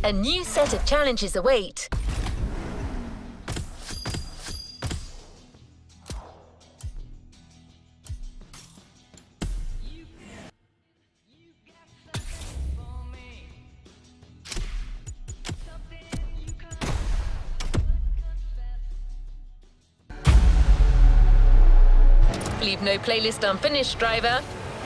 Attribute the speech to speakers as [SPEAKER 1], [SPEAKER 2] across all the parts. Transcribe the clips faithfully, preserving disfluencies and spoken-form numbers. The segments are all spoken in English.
[SPEAKER 1] A new set of challenges await. Leave no playlist unfinished, driver.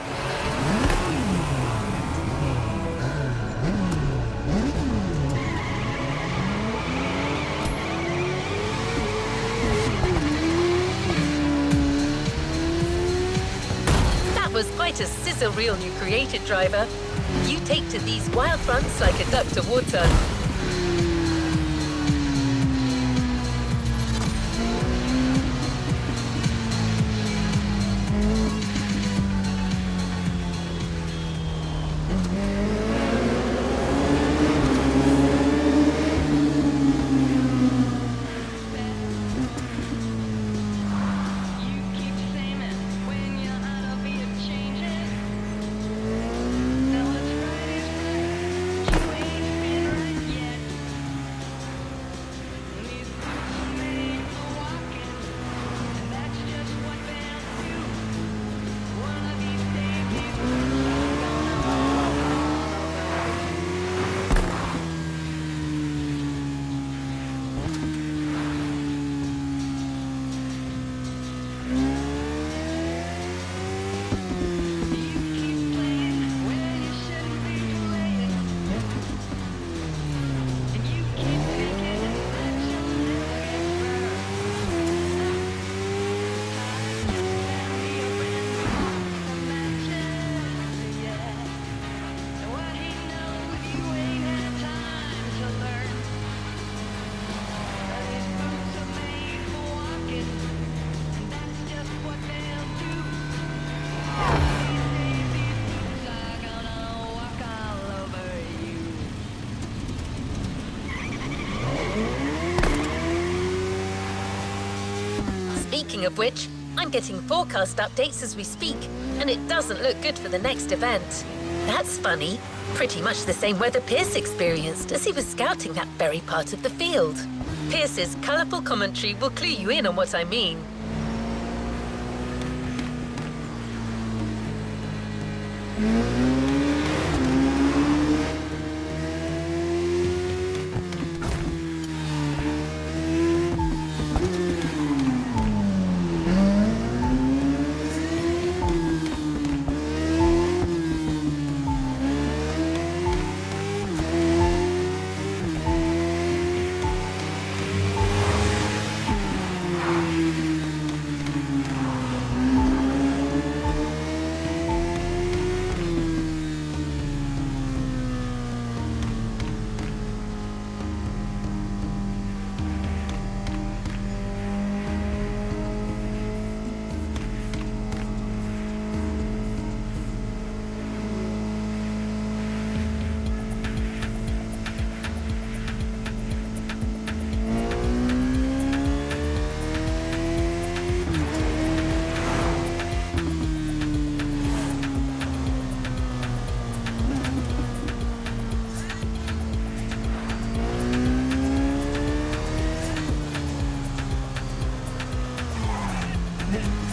[SPEAKER 1] That was quite a sizzle reel you created, driver. You take to these wild runs like a duck to water. Speaking of which, I'm getting forecast updates as we speak, and it doesn't look good for the next event. That's funny. Pretty much the same weather Pierce experienced as he was scouting that very part of the field. Pierce's colourful commentary will clue you in on what I mean.
[SPEAKER 2] Yeah.